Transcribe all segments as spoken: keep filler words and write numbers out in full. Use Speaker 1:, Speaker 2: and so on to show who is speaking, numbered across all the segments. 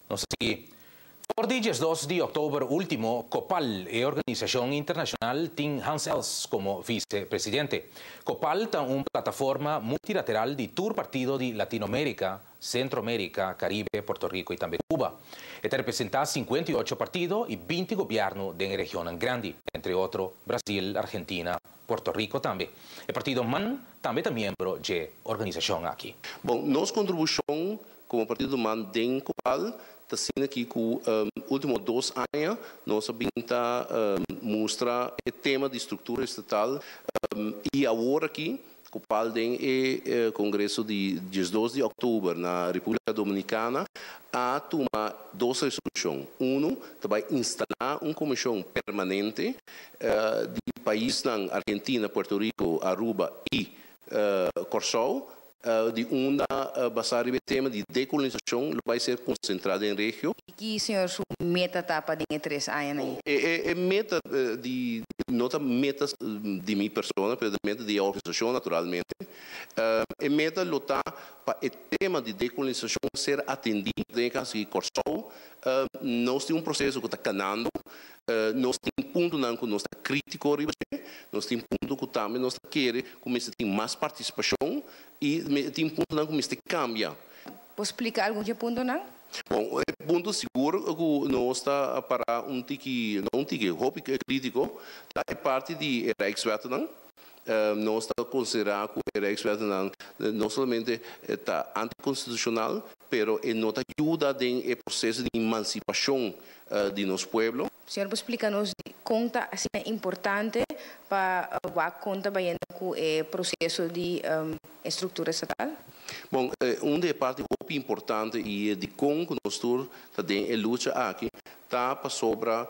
Speaker 1: Não sei. Por dias dois de outubro último, COPAL, a Organização Internacional, tem Hans Els como vice-presidente. COPAL tem uma plataforma multilateral de tour partido de Latinoamérica, Centroamérica, Caribe, Porto Rico e também Cuba. Está representa cinquenta e oito partidos e vinte governos da região grande, entre outros Brasil, Argentina, Porto Rico também. O partido MAN também é membro da organização aqui.
Speaker 2: Bom, nossa contribuição como partido MAN dentro do COPAL está sendo aqui que um, últimos dois anos nós está um, mostrar o tema de estrutura estatal um, e agora aqui o COPAL tem o congresso de dia dois de outubro na República Dominicana a tomar duas resoluções. Um, vai instalar uma comissão permanente uh, de países na Argentina, Porto Rico, Aruba e uh, Corsol. Uh, de uma uh, basada no tema de decolonização vai ser concentrada em região.
Speaker 3: Que senhor sua meta está para dentro três anos aí?
Speaker 2: É, é, é meta uh, de não é meta de minha pessoa, mas meta de organização naturalmente. Uh, é meta lutar para o tema de decolonização ser atendido dentro de Corsol. Uh, nós temos um processo que está canando. Uh, nós temos ponto não que nós está crítico, nós temos ponto que também nós queremos começar a ter mais participação e tem ponto não começar a cambiar.
Speaker 3: Posso explicar algum ponto não?
Speaker 2: Bom, é ponto seguro que nós está para um tique, não um tique, hobby crítico, é parte de Rijkswet não. Uh, nós está considerando que o Rijkswet não, não somente está anticonstitucional, mas é não ajuda no processo de emancipação uh, de nosso povo.
Speaker 3: Senhor, pode explicar-nos conta assim, é importante para a conta bem com o processo de um, estrutura estatal?
Speaker 2: Bom, uma das partes muito importantes e de como nós também a luta aqui está para sobre uh,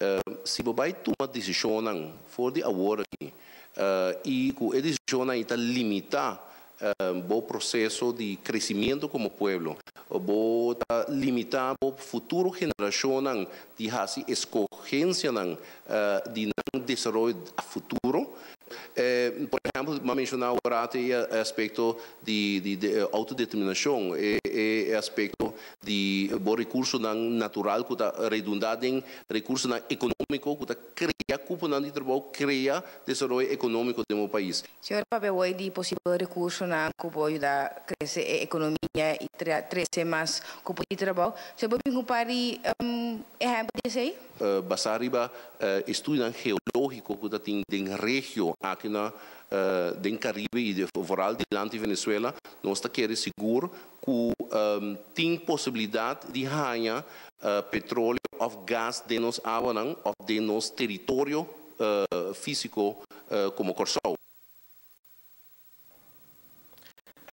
Speaker 2: se vai tomar decisão for de agora aqui uh, e com a decisão está limitar o processo de crescimento como povo, vou limitar o futuro geração de fazer escolhência de desenvolvimento futuro. Eh, por exemplo, vou mencionar agora o aspecto de, de, de autodeterminação, e o aspecto de bom recurso natural que está redundado em recurso econômico que está criar culpa de trabalho, criar desenvolvimento econômico do meu país.
Speaker 3: Senhor, para ver de possível recurso na que pode ajudar a crescer a economia e crescer mais com o trabalho, você pode comparar um exemplo disso aí?
Speaker 2: Uh, Basariba uh, estudo geológico que tem em região aqui na uh, den Caribe e de Voral de Lante Venezuela, nós está querendo seguro que um, tem possibilidade de ganhar uh, petróleo ou gás de nos água ou de nosso território uh, físico uh, como Corsol.